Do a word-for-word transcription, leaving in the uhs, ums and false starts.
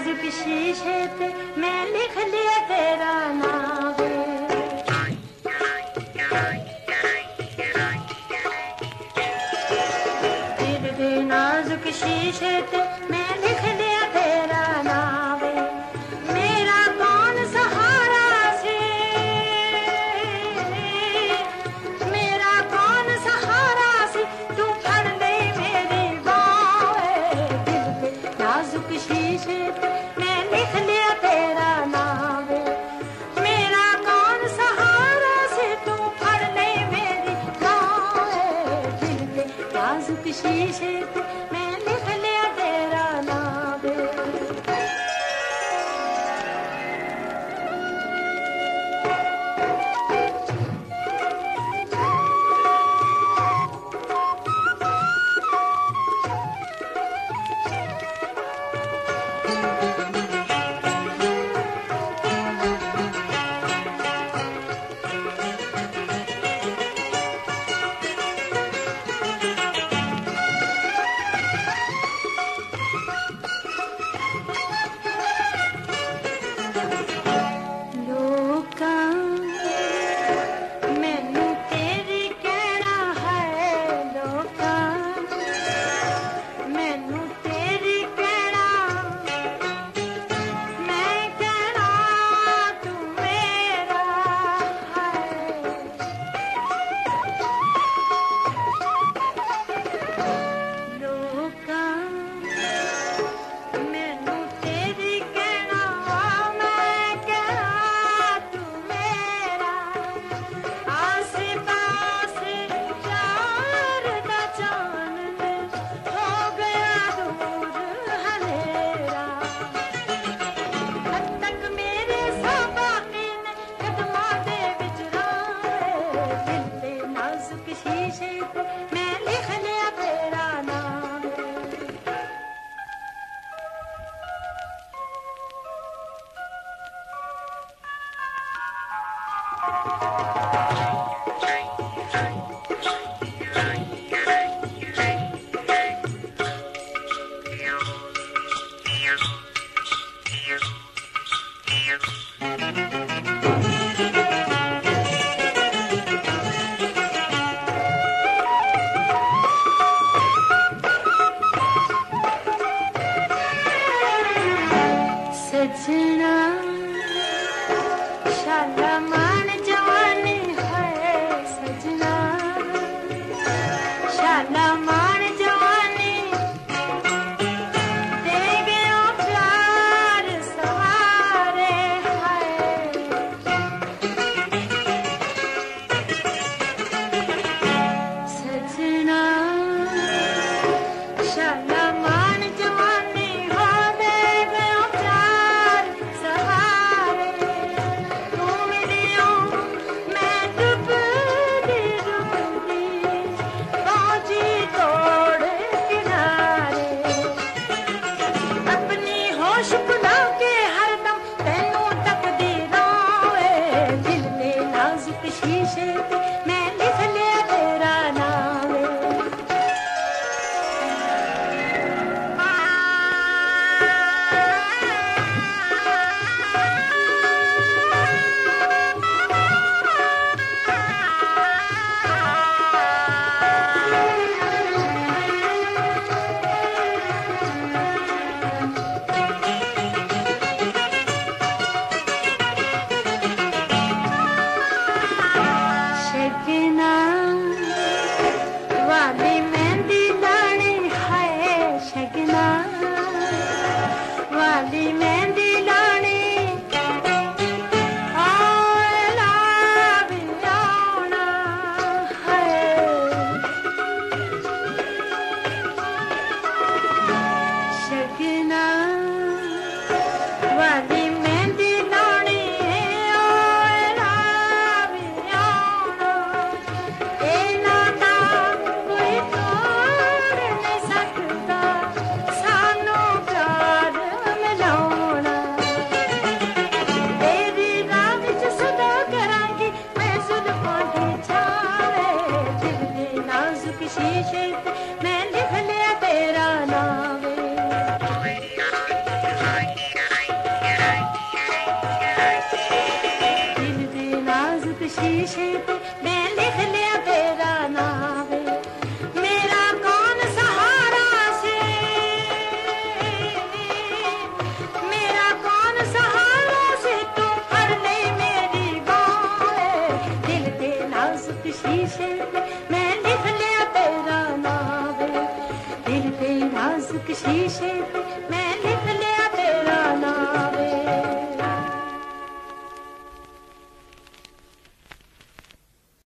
नाजुक शीशे पे मैं लिख लिया तेरा नाम। दिल दे नाजुक शीशे पे मैं लिख लिया तेरा नाम। मेरा कौन सहारा से, मेरा कौन सहारा से, तू फड़ ले मेरी बाहें। दिल दे नाजुक शीशे पे मैं लिख लिया तेरा नाम। मेरा कौन सहारा से, तू फड़ ले मेरी बाहें। दिल दे नाजुक शीशे पे मैं लिख लिया तेरा नाम। सजना शालामार जवानी है, सजना शालामार जवानी दे गयो प्यार सहारे है। सजना शालामार जवानी हो दे गयो प्यार सहारे। तू मिलियो मैं डूबती डूबती पहुंची तोड़ किनारे। अपनी होश भुला के हरदम तेनू तकदी रोए। दिल दे नाजुक शीशे पे मैं लिख लिया तेरा नाम। शगना वाली मेहंदी लानी है, शगना वाली मेहंदी लानी आए लावी आना है। शगना वाली मेहंदी लानी आए लावी आना। ए नाता कोई तोड़ नहीं सकता, सानू प्यार मिलाउना। तेरी राह विच सदा करांगी मैं जुल्फां दी छावे। दिल दे नाजुक शीशे पे मैं लिख लिया तेरा नाम। शीशे पे मैं लिख लिया तेरा नाम, दिल पे नाजुक शीशे पे